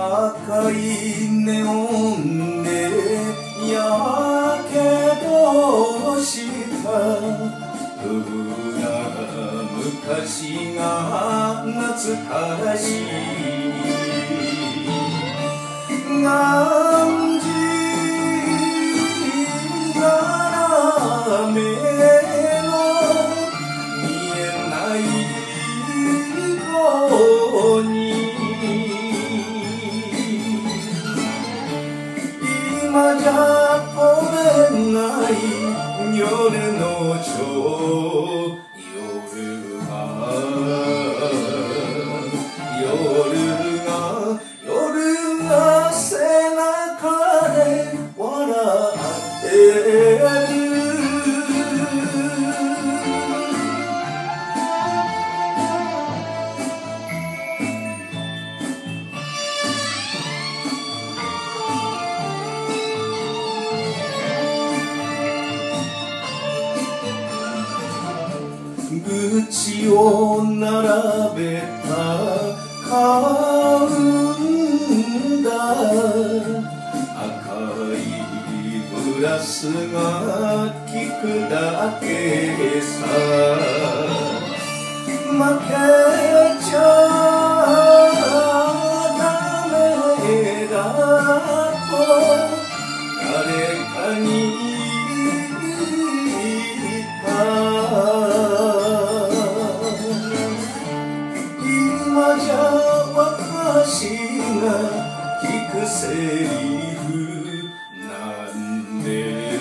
赤いネオンでやけどしたふな昔が懐かしい何時斜めの見えない方に今じゃ飛べない夜の蝶夜が背中で笑ってる口を並べたカウンダー赤いグラスが効くだけさ負けちゃダメだと誰かに言った今じゃ私が聞くセリフなんで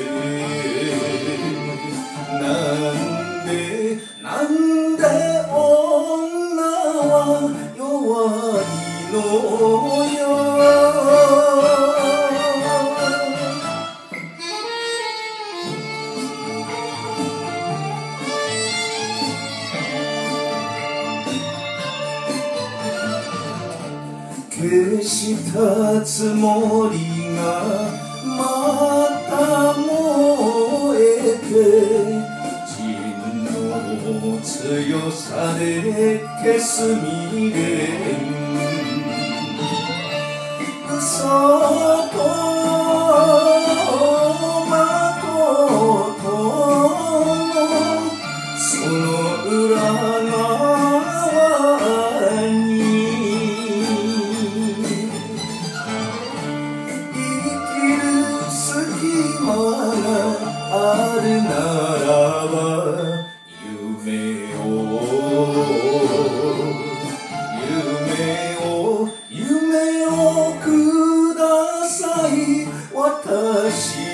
女は弱いのよ消したつもりがまた燃えて人の強さで消す未練嘘と誠のその裏側にあるならば夢をください私